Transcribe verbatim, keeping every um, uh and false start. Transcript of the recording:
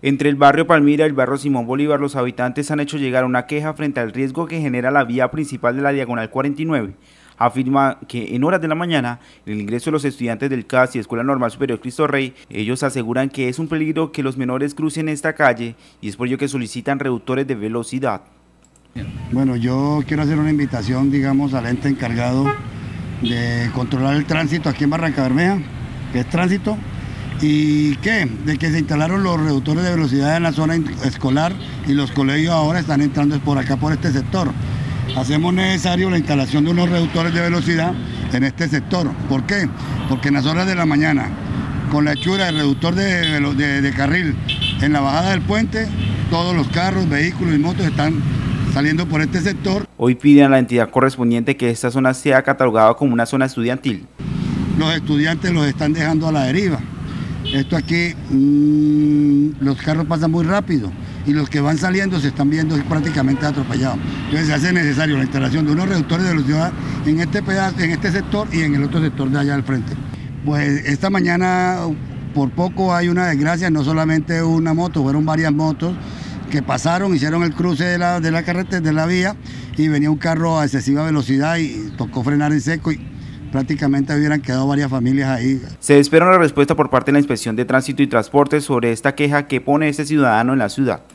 Entre el barrio Palmira y el barrio Simón Bolívar, los habitantes han hecho llegar una queja frente al riesgo que genera la vía principal de la Diagonal cuarenta y nueve. Afirma que en horas de la mañana, el ingreso de los estudiantes del C A S y Escuela Normal Superior Cristo Rey, ellos aseguran que es un peligro que los menores crucen esta calle y es por ello que solicitan reductores de velocidad. Bueno, yo quiero hacer una invitación, digamos, al ente encargado de controlar el tránsito aquí en Barrancabermeja, que es tránsito, y ¿qué? De que se instalaron los reductores de velocidad en la zona escolar y los colegios ahora están entrando por acá, por este sector. Hacemos necesario la instalación de unos reductores de velocidad en este sector. ¿Por qué? Porque en las horas de la mañana, con la hechura del reductor de, de, de carril en la bajada del puente, todos los carros, vehículos y motos están saliendo por este sector. Hoy piden a la entidad correspondiente que esta zona sea catalogada como una zona estudiantil. Los estudiantes los están dejando a la deriva. Esto aquí, mmm, los carros pasan muy rápido y los que van saliendo se están viendo prácticamente atropellados. Entonces se hace necesario la instalación de unos reductores de velocidad en este pedazo, en este sector y en el otro sector de allá al frente. Pues esta mañana por poco hay una desgracia, no solamente una moto, fueron varias motos que pasaron, hicieron el cruce de la, de la carretera, de la vía, y venía un carro a excesiva velocidad y tocó frenar en seco y prácticamente hubieran quedado varias familias ahí. Se espera una respuesta por parte de la Inspección de Tránsito y Transporte sobre esta queja que pone este ciudadano en la ciudad.